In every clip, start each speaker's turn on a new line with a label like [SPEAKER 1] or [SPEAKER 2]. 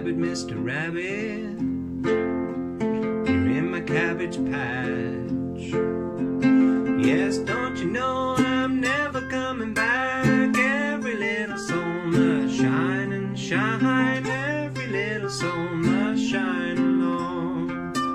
[SPEAKER 1] Rabbit, Mr. Rabbit, you're in my cabbage patch. Yes, don't you know I'm never coming back? Every little soul must shine and shine. Every little soul must shine along.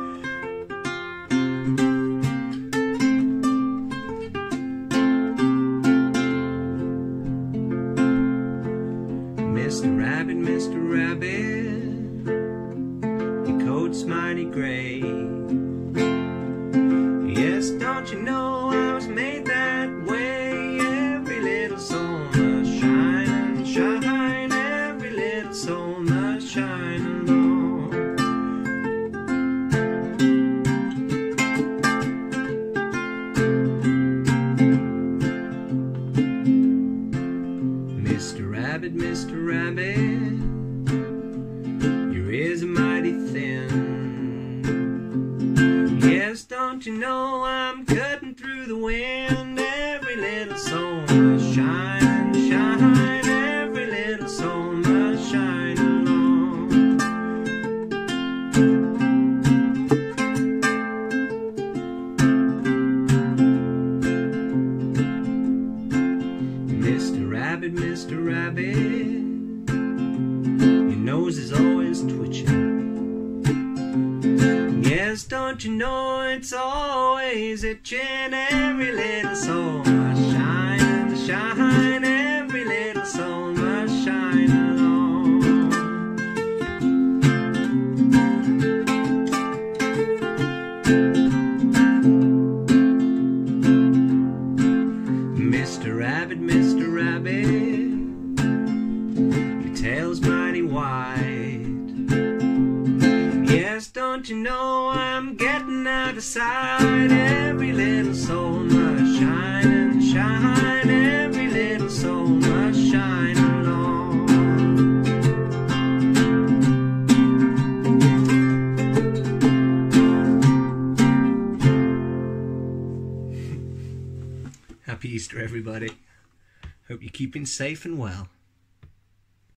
[SPEAKER 1] Mr. Rabbit, Mr. Rabbit, your coat's mighty gray. Yes, don't you know I was made that way? Every little soul must shine and shine. Every little soul must shine along. Mr. Rabbit, Mr. Rabbit, your ears are mighty thin. Yes, don't you know I'm cutting through the wind? Every little soul must shine and shine. Every little soul must shine along. Mr. Rabbit, Mr. Rabbit, your nose is always twitching. Yes, don't you know it's always itching? Every little soul must shine and shine. Every little soul must shine along. Mr. Rabbit, Mr. Rabbit, your tail's mighty wide. Yes, don't you know I'm getting out of sight? Every little soul must shine and shine. Every little soul must shine along. Happy Easter, everybody. Hope you're keeping safe and well.